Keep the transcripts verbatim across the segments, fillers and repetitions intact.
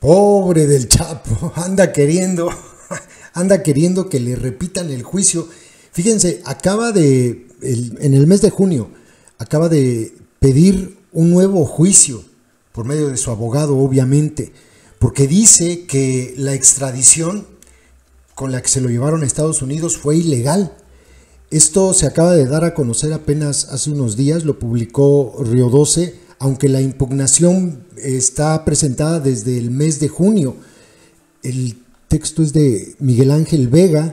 Pobre del Chapo, anda queriendo, anda queriendo que le repitan el juicio. Fíjense, acaba de, el, en el mes de junio, acaba de pedir un nuevo juicio por medio de su abogado, obviamente, porque dice que la extradición con la que se lo llevaron a Estados Unidos fue ilegal. Esto se acaba de dar a conocer apenas hace unos días, lo publicó Río doce, aunque la impugnación está presentada desde el mes de junio. El texto es de Miguel Ángel Vega,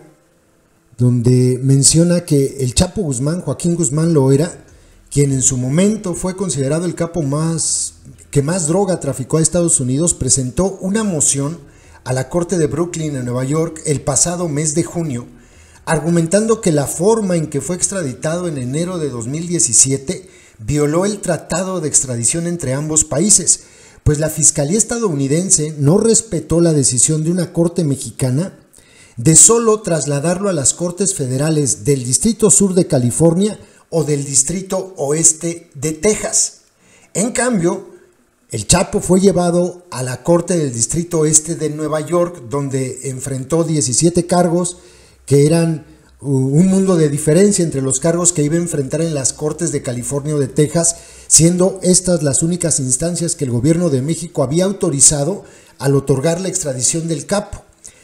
donde menciona que el Chapo Guzmán, Joaquín Guzmán Loera, quien en su momento fue considerado el capo más que más droga traficó a Estados Unidos, presentó una moción a la Corte de Brooklyn en Nueva York el pasado mes de junio, argumentando que la forma en que fue extraditado en enero de dos mil diecisiete violó el tratado de extradición entre ambos países, pues la Fiscalía estadounidense no respetó la decisión de una corte mexicana de solo trasladarlo a las Cortes Federales del Distrito Sur de California o del Distrito Oeste de Texas. En cambio, el Chapo fue llevado a la Corte del Distrito Oeste de Nueva York, donde enfrentó diecisiete cargos que eran un mundo de diferencia entre los cargos que iba a enfrentar en las Cortes de California o de Texas, siendo estas las únicas instancias que el gobierno de México había autorizado al otorgar la extradición del capo.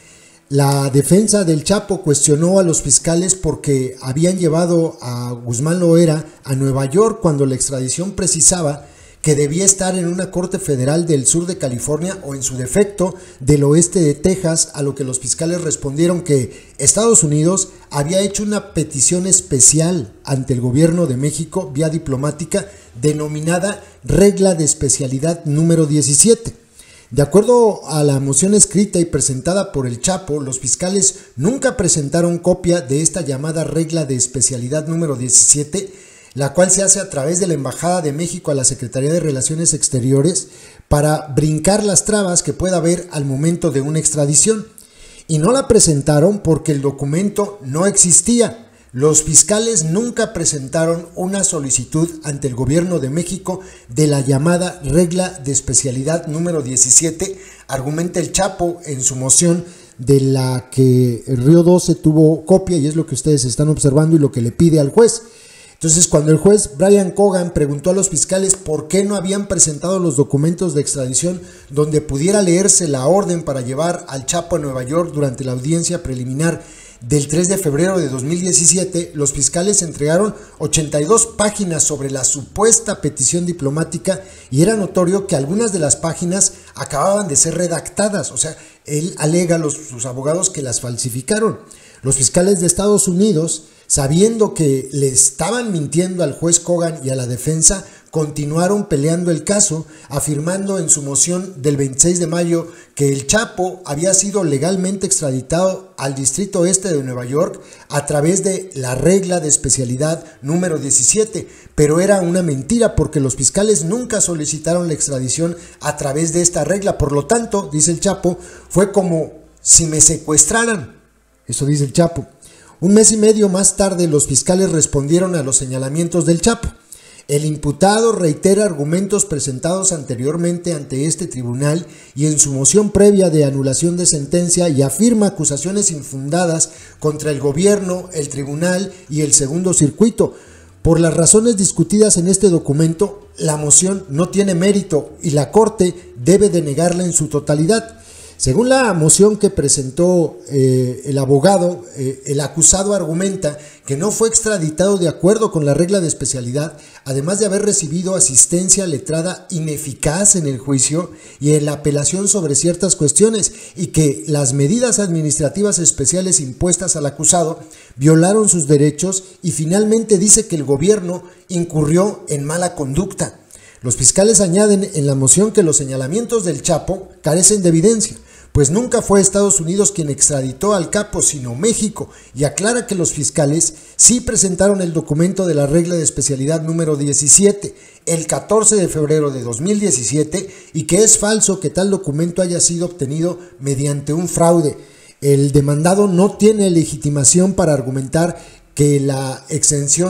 La defensa del Chapo cuestionó a los fiscales porque habían llevado a Guzmán Loera a Nueva York cuando la extradición precisaba que debía estar en una corte federal del sur de California o en su defecto del oeste de Texas, a lo que los fiscales respondieron que Estados Unidos había hecho una petición especial ante el gobierno de México vía diplomática denominada Regla de Especialidad número diecisiete. De acuerdo a la moción escrita y presentada por el Chapo, los fiscales nunca presentaron copia de esta llamada Regla de Especialidad número diecisiete, la cual se hace a través de la Embajada de México a la Secretaría de Relaciones Exteriores para brincar las trabas que pueda haber al momento de una extradición. Y no la presentaron porque el documento no existía. Los fiscales nunca presentaron una solicitud ante el gobierno de México de la llamada Regla de Especialidad número diecisiete, argumenta el Chapo en su moción, de la que Río doce tuvo copia, y es lo que ustedes están observando y lo que le pide al juez. Entonces, cuando el juez Brian Cogan preguntó a los fiscales por qué no habían presentado los documentos de extradición donde pudiera leerse la orden para llevar al Chapo a Nueva York durante la audiencia preliminar del tres de febrero de dos mil diecisiete, los fiscales entregaron ochenta y dos páginas sobre la supuesta petición diplomática y era notorio que algunas de las páginas acababan de ser redactadas. O sea, él alega a los, sus abogados que las falsificaron. Los fiscales de Estados Unidos, sabiendo que le estaban mintiendo al juez Cogan y a la defensa, continuaron peleando el caso, afirmando en su moción del veintiséis de mayo que el Chapo había sido legalmente extraditado al Distrito Este de Nueva York a través de la Regla de Especialidad número diecisiete, pero era una mentira porque los fiscales nunca solicitaron la extradición a través de esta regla. Por lo tanto, dice el Chapo, fue como si me secuestraran. Eso dice el Chapo. Un mes y medio más tarde, los fiscales respondieron a los señalamientos del Chapo. El imputado reitera argumentos presentados anteriormente ante este tribunal y en su moción previa de anulación de sentencia y afirma acusaciones infundadas contra el gobierno, el tribunal y el segundo circuito. Por las razones discutidas en este documento, la moción no tiene mérito y la Corte debe denegarla en su totalidad. Según la moción que presentó eh, el abogado, eh, el acusado argumenta que no fue extraditado de acuerdo con la regla de especialidad, además de haber recibido asistencia letrada ineficaz en el juicio y en la apelación sobre ciertas cuestiones, y que las medidas administrativas especiales impuestas al acusado violaron sus derechos, y finalmente dice que el gobierno incurrió en mala conducta. Los fiscales añaden en la moción que los señalamientos del Chapo carecen de evidencia, pues nunca fue Estados Unidos quien extraditó al capo, sino México, y aclara que los fiscales sí presentaron el documento de la Regla de Especialidad número diecisiete el catorce de febrero de dos mil diecisiete y que es falso que tal documento haya sido obtenido mediante un fraude. El demandado no tiene legitimación para argumentar que la exención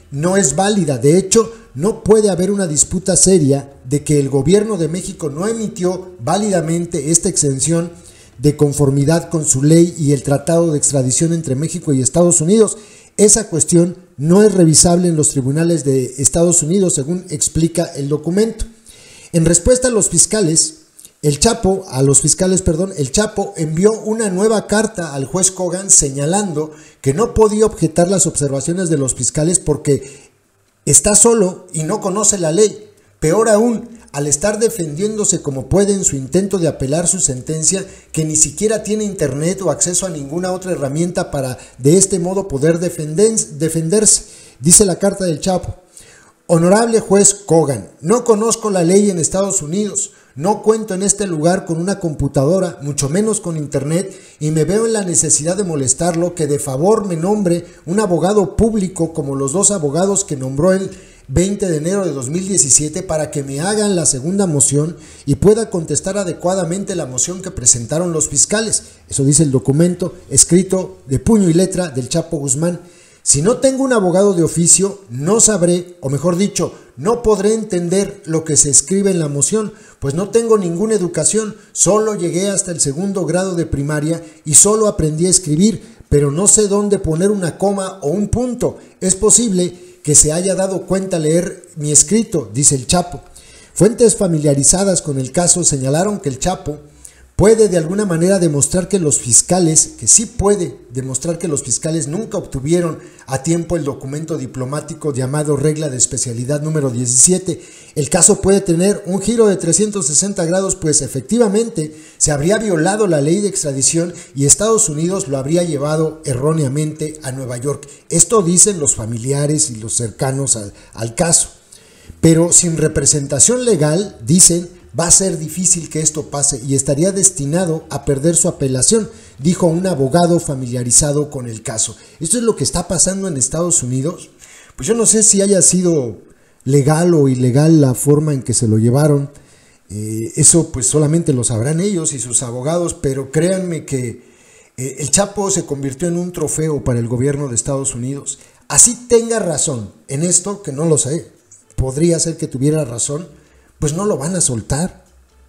no es válida. De hecho, no puede haber una disputa seria de que el gobierno de México no emitió válidamente esta exención de conformidad con su ley y el tratado de extradición entre México y Estados Unidos. Esa cuestión no es revisable en los tribunales de Estados Unidos, según explica el documento. En respuesta a los fiscales, el Chapo, a los fiscales, perdón, el Chapo envió una nueva carta al juez Kogan señalando que no podía objetar las observaciones de los fiscales porque está solo y no conoce la ley. Peor aún, al estar defendiéndose como puede en su intento de apelar su sentencia, que ni siquiera tiene internet o acceso a ninguna otra herramienta para de este modo poder defenderse. Dice la carta del Chapo: honorable juez Kogan, no conozco la ley en Estados Unidos, no cuento en este lugar con una computadora, mucho menos con internet, y me veo en la necesidad de molestarlo que de favor me nombre un abogado público como los dos abogados que nombró el veinte de enero de dos mil diecisiete para que me hagan la segunda moción y pueda contestar adecuadamente la moción que presentaron los fiscales. Eso dice el documento escrito de puño y letra del Chapo Guzmán. Si no tengo un abogado de oficio, no sabré, o mejor dicho, no podré entender lo que se escribe en la moción, pues no tengo ninguna educación, solo llegué hasta el segundo grado de primaria y solo aprendí a escribir, pero no sé dónde poner una coma o un punto. Es posible que se haya dado cuenta al leer mi escrito, dice el Chapo. Fuentes familiarizadas con el caso señalaron que el Chapo puede de alguna manera demostrar que los fiscales, que sí puede demostrar que los fiscales nunca obtuvieron a tiempo el documento diplomático llamado regla de especialidad número diecisiete. El caso puede tener un giro de trescientos sesenta grados, pues efectivamente se habría violado la ley de extradición y Estados Unidos lo habría llevado erróneamente a Nueva York. Esto dicen los familiares y los cercanos al, al caso. Pero sin representación legal, dicen, va a ser difícil que esto pase y estaría destinado a perder su apelación, dijo un abogado familiarizado con el caso. Esto es lo que está pasando en Estados Unidos. Pues yo no sé si haya sido legal o ilegal la forma en que se lo llevaron. Eh, eso pues solamente lo sabrán ellos y sus abogados, pero créanme que eh, el Chapo se convirtió en un trofeo para el gobierno de Estados Unidos. Así tenga razón en esto, que no lo sé, podría ser que tuviera razón, pues no lo van a soltar.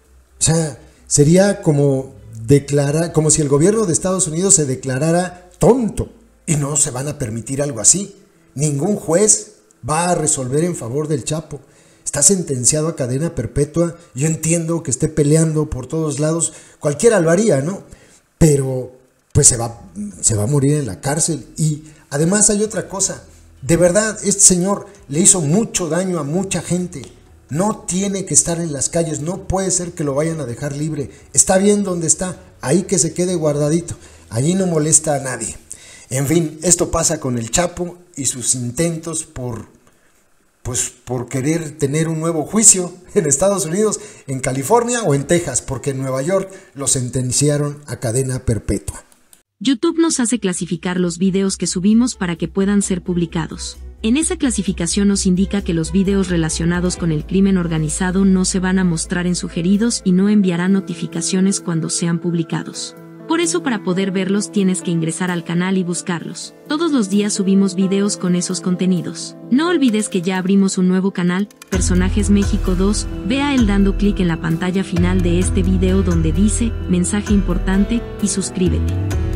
O sea, sería como declarar, como si el gobierno de Estados Unidos se declarara tonto, y no se van a permitir algo así. Ningún juez va a resolver en favor del Chapo. Está sentenciado a cadena perpetua. Yo entiendo que esté peleando por todos lados, cualquiera lo haría, ¿no? Pero pues se va, se va a morir en la cárcel. Y además hay otra cosa, de verdad, este señor le hizo mucho daño a mucha gente. No tiene que estar en las calles, no puede ser que lo vayan a dejar libre. Está bien donde está, ahí que se quede guardadito. Allí no molesta a nadie. En fin, esto pasa con el Chapo y sus intentos por, pues, por querer tener un nuevo juicio en Estados Unidos, en California o en Texas, porque en Nueva York lo sentenciaron a cadena perpetua. YouTube nos hace clasificar los videos que subimos para que puedan ser publicados. En esa clasificación nos indica que los videos relacionados con el crimen organizado no se van a mostrar en sugeridos y no enviarán notificaciones cuando sean publicados. Por eso, para poder verlos tienes que ingresar al canal y buscarlos. Todos los días subimos videos con esos contenidos. No olvides que ya abrimos un nuevo canal, Personajes México dos, ve a él dando clic en la pantalla final de este video donde dice, mensaje importante, y suscríbete.